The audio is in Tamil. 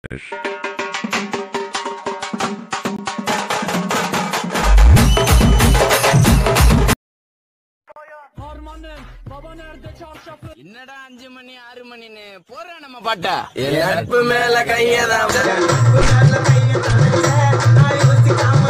என்னடா 5 மணி 6 மணின்னு போறா நம்ம பாட்டா நட்பு மேல கையதான்